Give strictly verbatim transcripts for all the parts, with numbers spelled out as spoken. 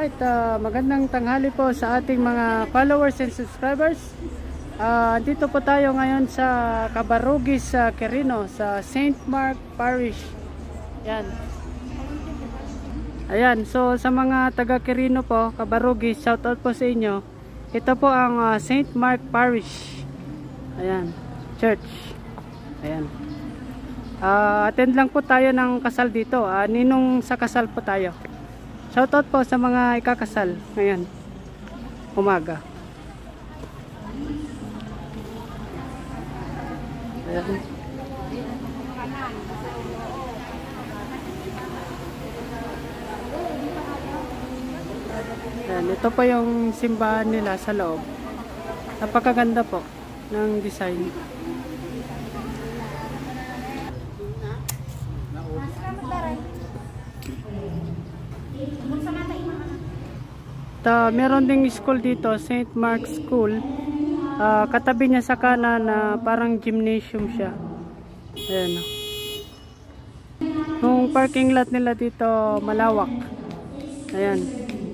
Alright, uh, magandang tanghali po sa ating mga followers and subscribers. Uh, dito po tayo ngayon sa Cabaroguis uh, Quirino sa Saint Mark Parish. Yan. Ayan, so sa mga taga Quirino po, Cabaroguis, shout out po sa inyo. Ito po ang uh, Saint Mark Parish. Ayan, church. Ayan. Uh, attend lang po tayo ng kasal dito. Uh, ninong sa kasal po tayo. Shoutout po sa mga ikakasal ngayon umaga. Ayan. Ayan, ito po yung simbahan nila sa loob. Napakaganda po ng design. Ta, meron ding school dito, Saint Mark School. Uh, katabi niya sa kanan na uh, parang gymnasium siya. Ayan. Yung parking lot nila dito malawak. Ayan.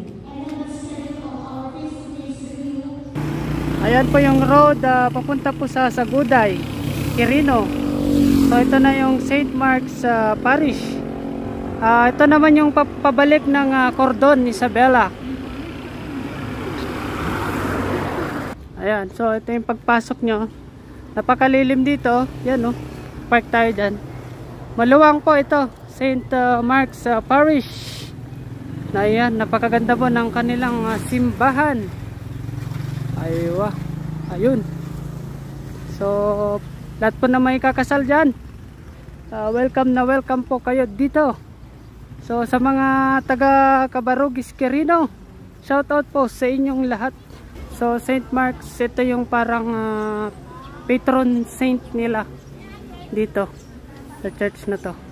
Ayan po yung road uh, papunta po sa Saguday, Quirino. So ito na yung Saint Mark's uh, Parish. Uh, ito naman yung pabalik ng uh, Cordon, Isabela. Ayan, so ito yung pagpasok nyo. Napakalilim dito. Yan o, oh, park tayo dyan. Maluwang po ito, Saint Mark's uh, Parish. Na yan, napakaganda po ng kanilang uh, simbahan. Aywa, ayun. So, lahat po na may kakasal dyan. Uh, welcome na welcome po kayo dito. So, sa mga taga Cabaroguis Quirino, shout out po sa inyong lahat. So Saint Mark's, ito yung parang uh, patron saint nila dito sa church na to.